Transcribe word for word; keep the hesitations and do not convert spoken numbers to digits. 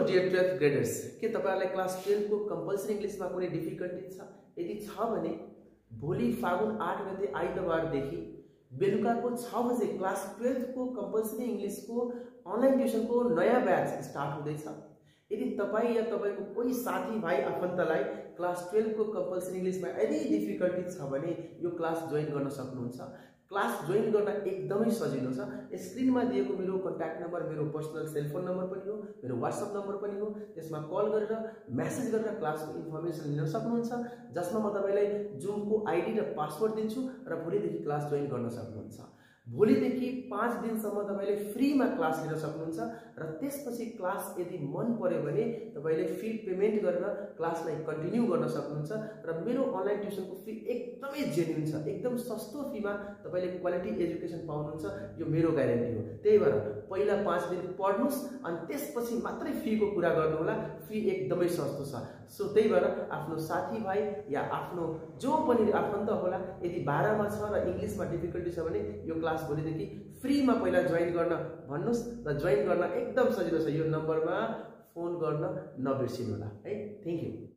Dear twelfth graders, के तपाईहरुलाई class twelve को कम्पलसरी इंग्लिशमा कुनै डिफिकल्टी छ? यदि छ भने भोलि फागुन आठ गते आइतबारदेखि बेलुकाको छ बजे क्लास ट्वेल्भ को कम्पलसरी इंग्लिश को अनलाइन ट्युसन को नयाँ ब्याच स्टार्ट हुँदैछ। यदि तपाई या तपाईको कोही साथी भाइ आफन्तलाई क्लास ट्वेल्भ को कम्पलसरी इंग्लिशमा यदि डिफिकल्टी छ भने यो क्लास जोइन गर्न सक्नुहुन्छ। क्लास जोइन गर्न एकदमै सजिलो छ। स्क्रिनमा दिएको मेरो कन्ट्याक्ट नम्बर मेरो पर्सनल सेलफोन नम्बर पनि हो, मेरो व्हाट्सएप नम्बर पनि हो। त्यसमा कल गरेर मेसेज गरेर क्लासको इन्फर्मेसन लिन सक्नुहुन्छ, जसमा म तपाईलाई जुमको आइडी र पासवर्ड दिन्छु र भोलिदेखि क्लास जोइन गर्न सक्नुहुन्छ। भोलिदेखि पाँच दिनसम्म तपाईले फ्रीमा क्लास लिन सक्नुहुन्छ र त्यसपछि क्लास यदि मन पर्यो भने तपाईले फी पेमेन्ट गरेर क्लासलाई कन्टिन्यू गर्न सक्नुहुन्छ र मेरो अनलाइन ट्युसनको फी एकदमै जेन्युइन छ। एकदम सस्तो फीमा तपाईले क्वालिटी एजुकेसन पाउनुहुन्छ, यो मेरो ग्यारेन्टी हो। त्यही भएर पहिला पाँच दिन पढ्नुस् अनि त्यसपछि मात्रै फीको कुरा गर्नु होला। फी एकदमै सस्तो छ। सो त्यही भएर आफ्नो साथीभाइ या आफ्नो जो पनि आफन्त होला यदि बाह्रमा छ र इंग्लिशमा डिफिकल्टी छ भने यो क्लास भोलिदेखि फ्रीमा पहिला जोइन गर्न भन्नुस् र जोइन गर्न एकदम सजिलो छ। यो नम्बरमा फोन गर्न नबिर्सिनु होला है। Thank you.